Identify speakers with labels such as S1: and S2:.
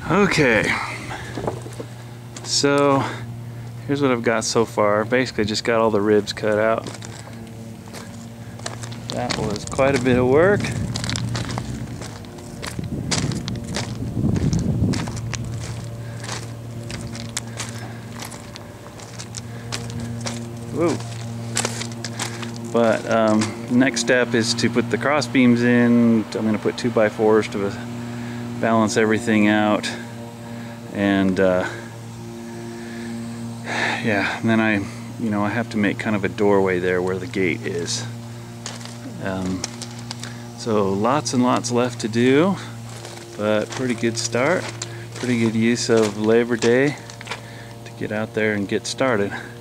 S1: Okay, so here's what I've got so far. Basically just got all the ribs cut out. That was quite a bit of work. Whoa. But next step is to put the cross beams in. I'm going to put 2x4s to balance everything out, and yeah, and then I have to make kind of a doorway there where the gate is. So lots and lots left to do, but pretty good start. Pretty good use of Labor Day to get out there and get started.